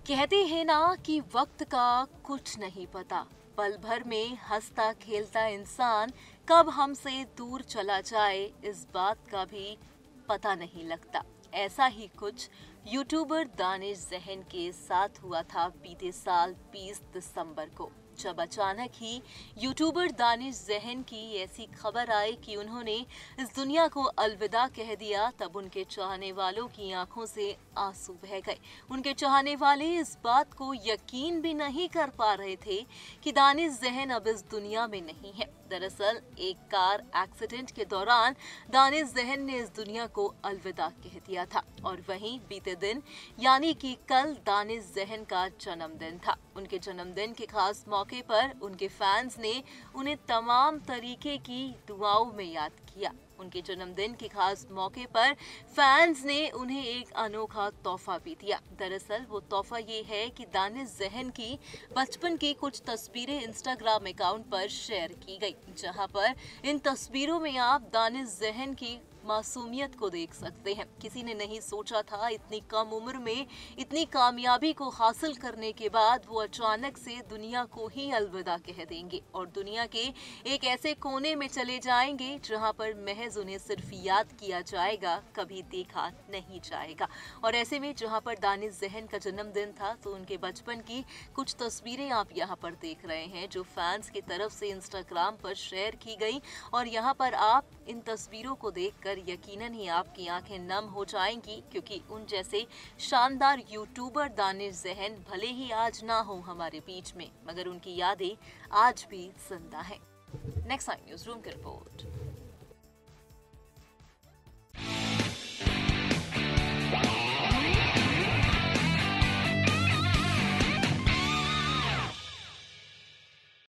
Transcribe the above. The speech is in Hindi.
कहते हैं ना कि वक्त का कुछ नहीं पता। पल भर में हंसता खेलता इंसान कब हमसे दूर चला जाए इस बात का भी पता नहीं लगता। ऐसा ही कुछ यूट्यूबर दानिश जहन के साथ हुआ था बीते साल 20 दिसंबर को, जब अचानक ही यूट्यूबर दानिश जहन की ऐसी खबर आई कि उन्होंने इस दुनिया को अलविदा कह दिया। तब उनके चाहने वालों की आंखों से आंसू बह गए। उनके चाहने वाले इस बात को यकीन भी नहीं कर पा रहे थे कि दानिश जहन अब इस दुनिया में नहीं है। दरअसल एक कार एक्सीडेंट के दौरान दानिश जहन ने इस दुनिया को अलविदा कह दिया था। और वहीं बीते दिन यानी कि कल दानिश जहन का जन्मदिन था। उनके जन्मदिन के खास मौके पर उनके फैंस ने उन्हें तमाम तरीके की दुआओं में याद किया। उनके जन्मदिन के खास मौके पर फैंस ने उन्हें एक अनोखा तोहफा भी दिया। दरअसल वो तोहफा ये है कि दानिश जहन की बचपन की कुछ तस्वीरें इंस्टाग्राम अकाउंट पर शेयर की गई, जहां पर इन तस्वीरों में आप दानिश जहन की मासूमियत को देख सकते हैं। किसी ने नहीं सोचा था इतनी कम उम्र में इतनी कामयाबी को हासिल करने के बाद वो अचानक से दुनिया को ही अलविदा कह देंगे और दुनिया के एक ऐसे कोने में चले जाएंगे जहां पर महज उन्हें सिर्फ याद किया जाएगा, कभी देखा नहीं जाएगा। और ऐसे में जहां पर दानिश जहन का जन्मदिन था तो उनके बचपन की कुछ तस्वीरें आप यहाँ पर देख रहे हैं, जो फैंस की तरफ से इंस्टाग्राम पर शेयर की गई। और यहाँ पर आप इन तस्वीरों को देखकर यकीनन ही आपकी आंखें नम हो जाएंगी, क्योंकि उन जैसे शानदार यूट्यूबर दानिश जहन भले ही आज ना हो हमारे बीच में, मगर उनकी यादें आज भी जिंदा हैं। नेक्स्ट टाइम न्यूज़ रूम की रिपोर्ट।